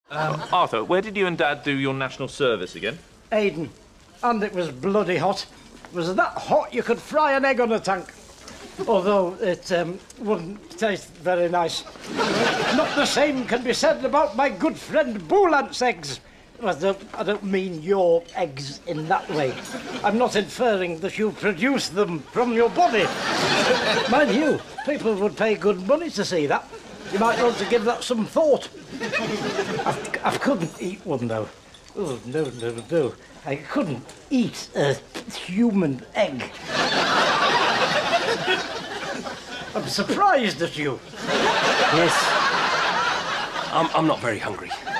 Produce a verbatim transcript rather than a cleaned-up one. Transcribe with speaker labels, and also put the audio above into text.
Speaker 1: Um, Arthur, where did you and Dad do your national service again?
Speaker 2: Aden. And it was bloody hot. It was that hot you could fry an egg on a tank. Although it um, wouldn't taste very nice. Not the same can be said about my good friend Boulant's eggs. I don't, I don't mean your eggs in that way. I'm not inferring that you produce them from your body. Mind you, people would pay good money to see that. You might want to give that some thought. I, I couldn't eat one, though. Oh, no, no, no. I couldn't eat a human egg. I'm surprised at you.
Speaker 3: Yes. I'm, I'm not very hungry.